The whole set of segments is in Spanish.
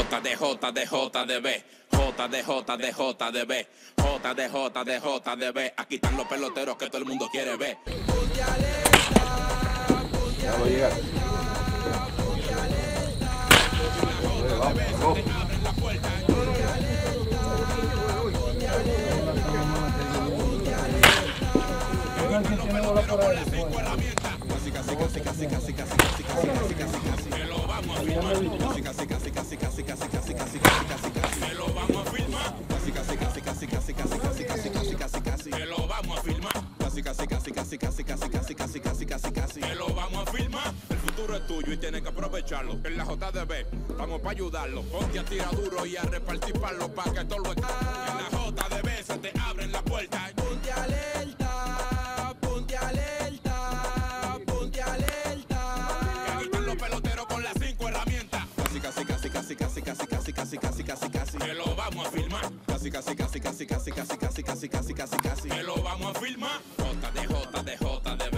JDB, JDB, JDB. Aquí están los peloteros que todo el mundo quiere ver. Ya voy a llegar. Vamos. El futuro es tuyo y tienes que aprovecharlo. En la JDB vamos para ayudarlo. Ponte a tirar duro y a repartir palos para que todo lo esté. En la JDB se te abren la puerta. Ponte alerta, ponte alerta, ponte alerta. Que aquí están los peloteros con las 5 herramientas. Casi. Que lo vamos a filmar. Casi. Que lo vamos a filmar. JDB.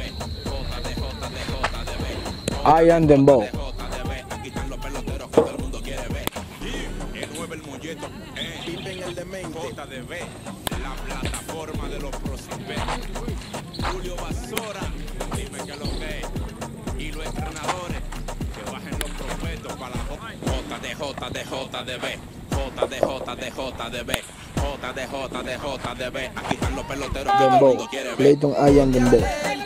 I am Dembow. Aquí están los peloteros que todo el mundo quiere ver. El 9 el molleto, vive en el demente. JDB, la plataforma de los prospectos. Julio Basora, dime que lo que es. Y los entrenadores que bajen los prospectos para la JDB. Aquí están los peloteros que todo el mundo quiere ver. Clayton I am Dembow.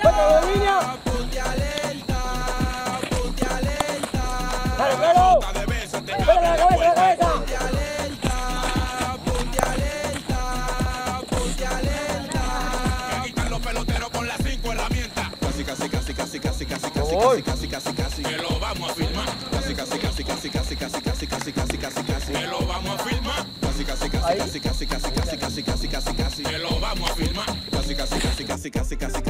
Casi. Que lo vamos a filmar. Casi. Que lo vamos a filmar. Casi. Que lo vamos a filmar. Casi.